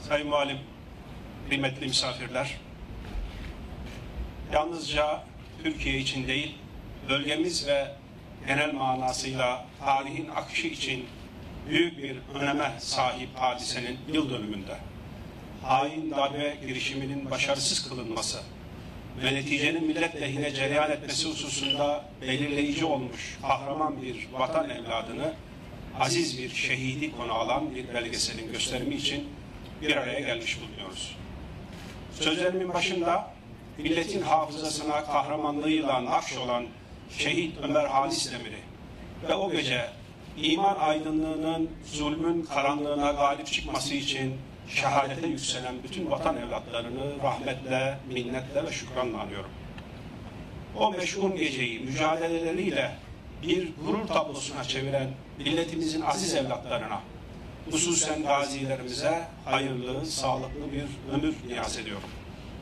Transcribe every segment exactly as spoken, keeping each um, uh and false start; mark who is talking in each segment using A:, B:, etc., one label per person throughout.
A: Sayın Valim, kıymetli misafirler, yalnızca Türkiye için değil, bölgemiz ve genel manasıyla tarihin akışı için büyük bir öneme sahip hadisenin yıl dönümünde hain darbe girişiminin başarısız kılınması ve neticenin millet lehine cereyan etmesi hususunda belirleyici olmuş kahraman bir vatan evladını, aziz bir şehidi konu alan bir belgeselin gösterimi için bir araya gelmiş bulunuyoruz. Sözlerimin başında milletin hafızasına kahramanlığıyla nakş olan şehit Ömer Halis Demir'i ve o gece iman aydınlığının zulmün karanlığına galip çıkması için şehadete yükselen bütün vatan evlatlarını rahmetle, minnetle ve şükranla anıyorum. O meşhur geceyi mücadeleleriyle bir gurur tablosuna çeviren milletimizin aziz evlatlarına, hususen gazilerimize hayırlı, sağlıklı bir ömür niyaz ediyorum.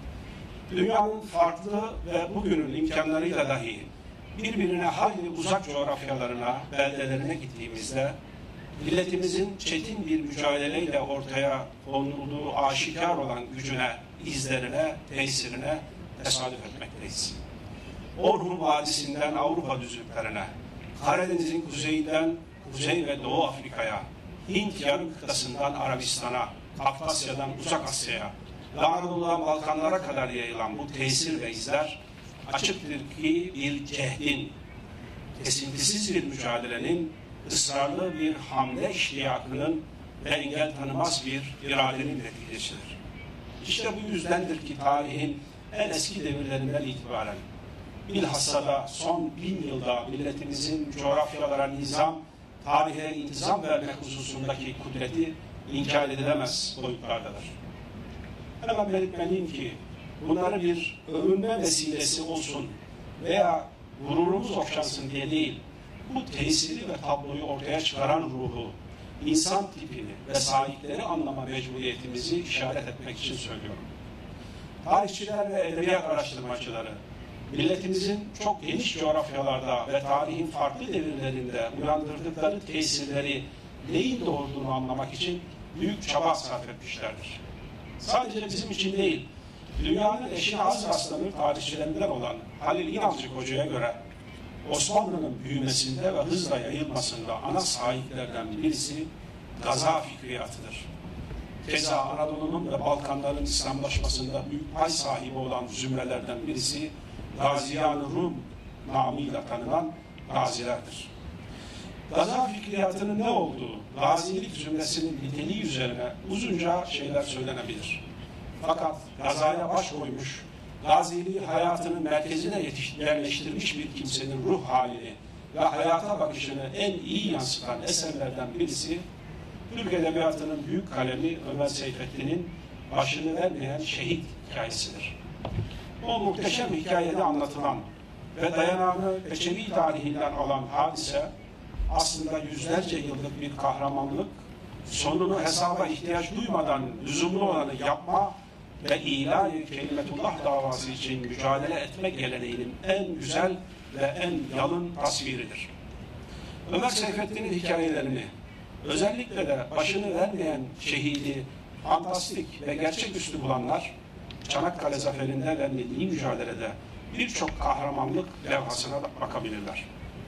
A: Dünyanın farklı ve bugünün imkanlarıyla dahi birbirine hayli uzak coğrafyalarına, beldelerine gittiğimizde milletimizin çetin bir mücadeleyle ortaya konulduğu aşikar olan gücüne, izlerine, tesirine tesadüf etmekteyiz. Orhun Vadisi'nden Avrupa düzlüklerine, Karadeniz'in kuzeyinden Kuzey ve Doğu Afrika'ya, Hint yarımkıtasından Arabistan'a, Kafkasya'dan Uzak Asya'ya ve Anadolu'dan Balkanlara kadar yayılan bu tesir ve izler açıktır ki bir cehdin, kesintisiz bir mücadelenin, ısrarlı bir hamle iştiyakının ve engel tanımaz bir iradenin neticesidir. İşte bu yüzdendir ki tarihin en eski devirlerinden itibaren, bilhassa da son bin yılda milletimizin coğrafyalara nizam, tarihe intizam vermek hususundaki kudreti inkar edilemez boyutlardadır. Hemen belirtmeliyim ki bunları bir övünme vesilesi olsun veya gururumuz okşansın diye değil, bu tesiri ve tabloyu ortaya çıkaran ruhu, insan tipini ve sahipleri anlama mecburiyetimizi işaret etmek için söylüyorum. Tarihçiler ve edebiyat araştırmacıları, milletimizin çok geniş coğrafyalarda ve tarihin farklı devirlerinde uyandırdıkları tesirleri neyin doğurduğunu anlamak için büyük çaba sarf etmişlerdir. Sadece bizim için değil, dünyanın eşine az rastlanır tarihçilerinden olan Halil İnalcık Hoca'ya göre Osmanlı'nın büyümesinde ve hızla yayılmasında ana sahiplerden birisi Gaza fikriyatıdır. Keza Anadolu'nun ve Balkanların İslamlaşmasında büyük pay sahibi olan zümrelerden birisi Gaziyan-ı Rum namıyla tanınan gazilerdir. Gaza fikriyatının ne olduğu, gazilik zümresinin niteliği üzerine uzunca şeyler söylenebilir. Fakat gazaya baş koymuş, gaziliği hayatının merkezine yerleştirmiş bir kimsenin ruh halini ve hayata bakışını en iyi yansıtan eserlerden birisi, Türk Edebiyatı'nın büyük kalemi Ömer Seyfettin'in başını vermeyen şehit hikayesidir. O muhteşem hikayede anlatılan ve dayanağını Peçevi tarihinden alan hadise, aslında yüzlerce yıllık bir kahramanlık, sonunu hesaba ihtiyaç duymadan lüzumlu olanı yapma ve ilahi kelimetullah davası için mücadele etme geleneğinin en güzel ve en yalın tasviridir. Ömer Seyfettin'in hikayelerini, özellikle de başını vermeyen şehidi fantastik ve gerçeküstü bulanlar, Çanakkale zaferinde ve milli mücadelede birçok kahramanlık levhasına bakabilirler.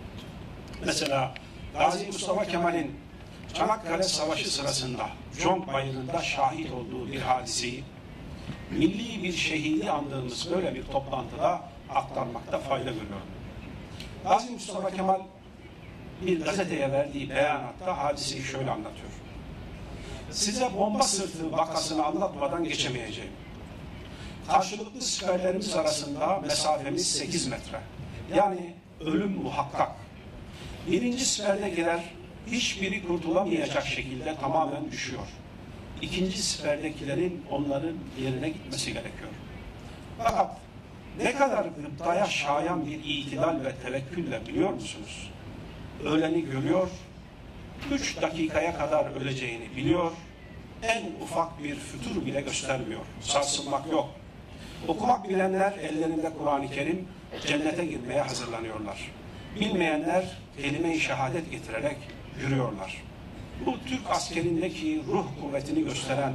A: Mesela Gazi Mustafa Kemal'in Çanakkale Savaşı sırasında Conk Bayırı'nda şahit olduğu bir hadiseyi milli bir şehidi andığımız böyle bir toplantıda aktarmakta fayda görüyorum. Gazi Mustafa Kemal bir gazeteye verdiği beyanatta hadiseyi şöyle anlatıyor. Size bomba sırtı vakasını anlatmadan geçemeyeceğim. Karşılıklı siperlerimiz arasında mesafemiz sekiz metre. Yani ölüm muhakkak. Birinci siperde girer, hiçbiri kurtulamayacak şekilde tamamen düşüyor. İkinci siperdekilerin onların yerine gitmesi gerekiyor. Fakat ne kadar gıptaya şayan bir itidal ve tevekkülle biliyor musunuz? Öleni görüyor, üç dakikaya kadar öleceğini biliyor, en ufak bir fütur bile göstermiyor. Sarsılmak yok. Okumak bilenler ellerinde Kur'an-ı Kerim cennete girmeye hazırlanıyorlar. Bilmeyenler kelime-i şehadet getirerek yürüyorlar. Bu Türk askerindeki ruh kuvvetini gösteren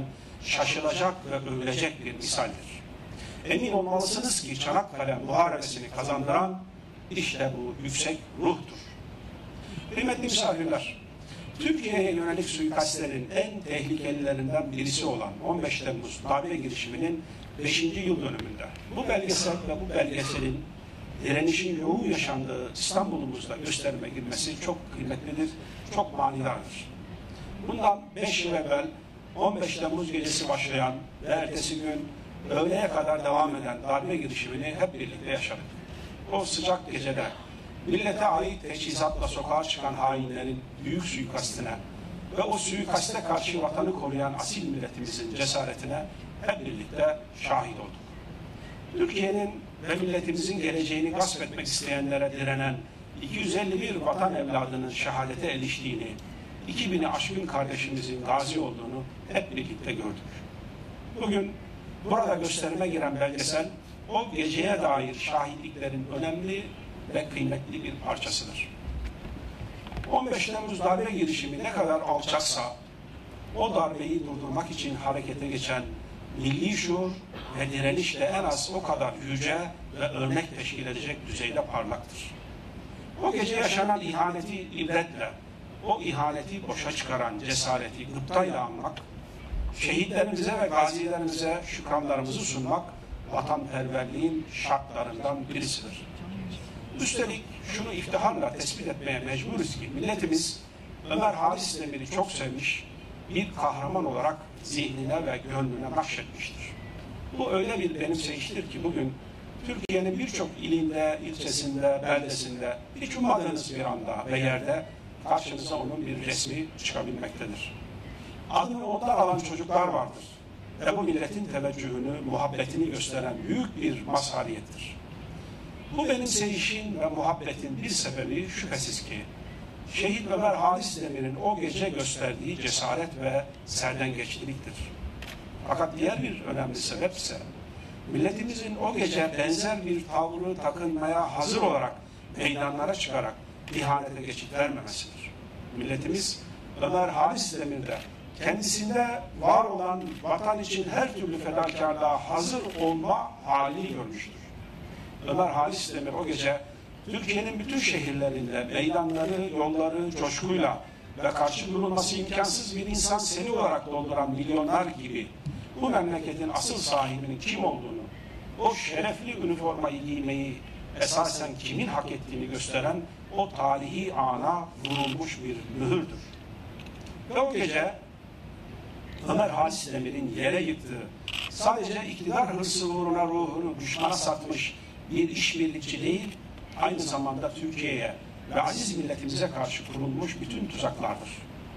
A: şaşılacak ve övülecek bir misaldir. Emin olmalısınız ki Çanakkale Muharebesi'ni kazandıran işte bu yüksek ruhtur. Kıymetli misafirler, Türkiye'ye yönelik suikastlerin en tehlikelilerinden birisi olan on beş Temmuz darbe girişiminin beşinci yıl dönümünde bu belgesel ve bu belgeselin direnişin yoğun yaşandığı İstanbul'umuzda gösterime girmesi çok kıymetlidir, çok manidardır. Bundan beş yıl evvel on beş Temmuz gecesi başlayan ve ertesi gün öğleye kadar devam eden darbe girişimini hep birlikte yaşadık. O sıcak gecede millete ait teçhizatla sokağa çıkan hainlerin büyük suikastine ve o suikaste karşı vatanı koruyan asil milletimizin cesaretine hep birlikte şahit olduk. Türkiye'nin ve milletimizin geleceğini gasp etmek isteyenlere direnen iki yüz elli bir vatan evladının şehadete eriştiğini, iki bini aşkın kardeşimizin gazi olduğunu hep birlikte gördük. Bugün burada gösterime giren belgesel, o geceye dair şahitliklerin önemli ve kıymetli bir parçasıdır. on beş Temmuz darbe girişimi ne kadar alçaksa, o darbeyi durdurmak için harekete geçen milli şuur ve direniş de en az o kadar yüce ve örnek teşkil edecek düzeyde parlaktır. O gece yaşanan ihaneti ibretle, o ihaneti boşa çıkaran cesareti gıptayla anmak, şehitlerimize ve gazilerimize şükranlarımızı sunmak vatanperverliğin şartlarından birisidir. Üstelik şunu iftiharla tespit etmeye mecburuz ki milletimiz Ömer Halis Demir'i çok sevmiş, bir kahraman olarak zihnine ve gönlüne nakşetmiştir. Bu öyle bir benimseyiştir ki bugün Türkiye'nin birçok ilinde, ilçesinde, beldesinde hiç ummadığınız bir anda ve yerde karşınıza onun bir resmi çıkabilmektedir. Adını ondan alan çocuklar vardır ve bu milletin teveccühünü, muhabbetini gösteren büyük bir mazhariyettir. Bu benimseyişin ve muhabbetin bir sebebi şüphesiz ki Şehit Ömer Halis Demir'in o gece gösterdiği cesaret ve serdengeçliktir. Fakat diğer bir önemli sebep ise milletimizin o gece benzer bir tavrı takınmaya hazır olarak meydanlara çıkarak ihanete geçit vermemesidir. Milletimiz Ömer Halis Demir'de kendisinde var olan vatan için her türlü fedakarlığa hazır olma halini görmüştür. Ömer Halis Demir o gece Türkiye'nin bütün şehirlerinde meydanları, yolları coşkuyla ve karşı durulması imkansız bir insan seli olarak dolduran milyonlar gibi bu memleketin asıl sahibinin kim olduğunu, o şerefli üniformayı giymeyi esasen kimin hak ettiğini gösteren o tarihi ana vurulmuş bir mühürdür. Ve o gece Ömer Halis Demir'in yere yıktığı, sadece iktidar hırsı uğruna ruhunu düşmana satmış bir işbirlikçi değil, aynı zamanda Türkiye'ye ve aziz milletimize karşı kurulmuş bütün tuzaklardır.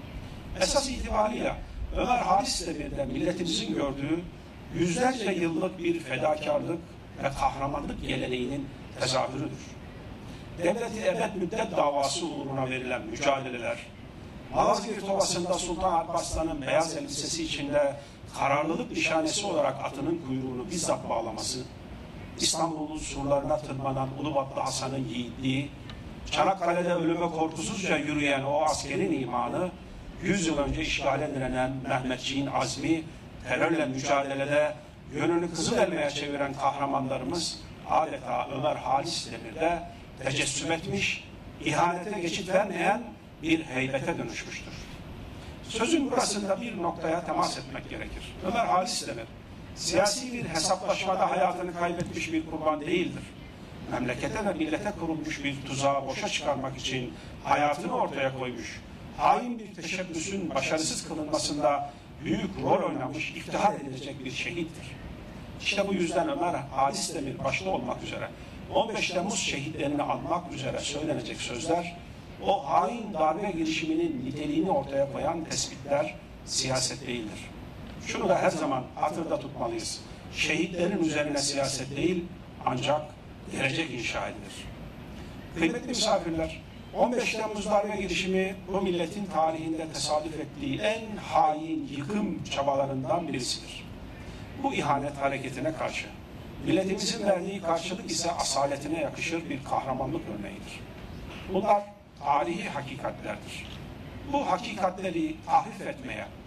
A: Esas itibariyle Ömer Halis Demir'de milletimizin gördüğü yüzlerce yıllık bir fedakarlık ve kahramanlık geleneğinin tezahürüdür. Devleti ebed müddet davası uğruna verilen mücadeleler, Malazgirt Ovası'nda Sultan Alparslan'ın beyaz elbisesi içinde kararlılık nişanesi olarak atının kuyruğunu bizzat bağlaması, İstanbul'un surlarına tırmanan Ulubatlı Hasan'ın yiğitliği, Çanakkale'de ölüme korkusuzca yürüyen o askerin imanı, yüz yıl önce işgale direnen Mehmetçiğin azmi, terörle mücadelede yönünü Kızılelma'ya çeviren kahramanlarımız adeta Ömer Halis Demir'de tecessüm etmiş, ihanete geçit vermeyen bir heybete dönüşmüştür. Sözün burasında bir noktaya temas etmek gerekir. Ömer Halis Demir, siyasi bir hesaplaşmada hayatını kaybetmiş bir kurban değildir. Memlekete ve millete kurulmuş bir tuzağı boşa çıkarmak için hayatını ortaya koymuş, hain bir teşebbüsün başarısız kılınmasında büyük rol oynamış, iftihar edilecek bir şehittir. İşte bu yüzden Ömer Halis Demir başta olmak üzere on beş Temmuz şehitlerini anmak üzere söylenecek sözler, o hain darbe girişiminin niteliğini ortaya koyan tespitler siyaset değildir. Şunu da her zaman hatırda tutmalıyız. Şehitlerin üzerine siyaset değil, ancak gelecek inşa edilir. Kıymetli misafirler, on beş Temmuz darbe girişimi bu milletin tarihinde tesadüf ettiği en hain yıkım çabalarından birisidir. Bu ihanet hareketine karşı milletimizin verdiği karşılık ise asaletine yakışır bir kahramanlık örneğidir. Bunlar tarihi hakikatlerdir. Bu hakikatleri tahrif etmeye,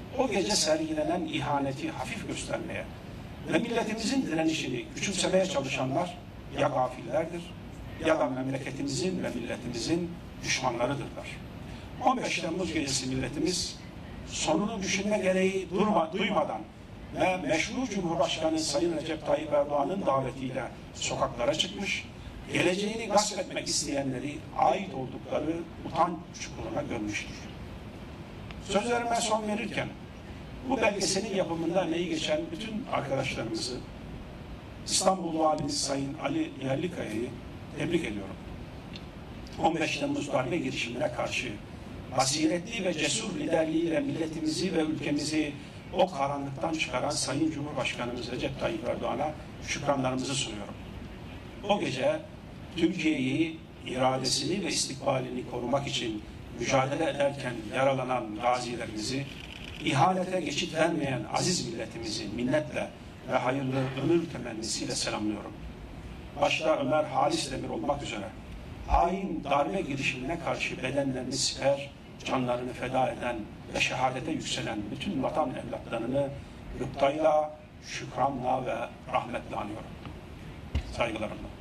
A: o gece sergilenen ihaneti hafif göstermeye ve milletimizin direnişini küçümsemeye çalışanlar ya gafillerdir ya da memleketimizin ve milletimizin düşmanlarıdırlar. on beş Temmuz gecesi milletimiz sonunu düşünme gereği durma, duymadan ve meşru Cumhurbaşkanı Sayın Recep Tayyip Erdoğan'ın davetiyle sokaklara çıkmış, geleceğini gasp etmek isteyenleri ait oldukları utanç çukuruna gömmüştür. Sözlerime son verirken bu belgeselin yapımında emeği geçen bütün arkadaşlarımızı, İstanbul Valimiz Sayın Ali Yerlikaya'yı tebrik ediyorum. on beş Temmuz darbe girişimine karşı basiretli ve cesur liderliğiyle milletimizi ve ülkemizi o karanlıktan çıkaran Sayın Cumhurbaşkanımız Recep Tayyip Erdoğan'a şükranlarımızı sunuyorum. O gece Türkiye'yi, iradesini ve istikbalini korumak için mücadele ederken yaralanan gazilerimizi, ihanete geçit vermeyen aziz milletimizi minnetle ve hayırlı ömür temennisiyle selamlıyorum. Başta Ömer Halis Demir olmak üzere hain darbe girişimine karşı bedenlerini siper, canlarını feda eden ve şehadete yükselen bütün vatan evlatlarını gıptayla, şükranla ve rahmetle anıyorum. Saygılarımla.